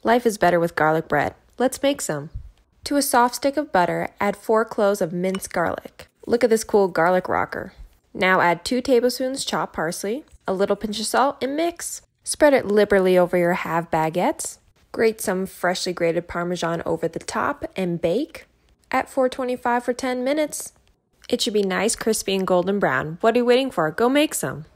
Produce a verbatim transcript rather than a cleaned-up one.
Life is better with garlic bread. Let's make some. To a soft stick of butter, add four cloves of minced garlic. Look at this cool garlic rocker. Now add two tablespoons chopped parsley, a little pinch of salt, and mix. Spread it liberally over your half baguettes. Grate some freshly grated Parmesan over the top and bake at four twenty-five for ten minutes. It should be nice, crispy, and golden brown. What are you waiting for? Go make some.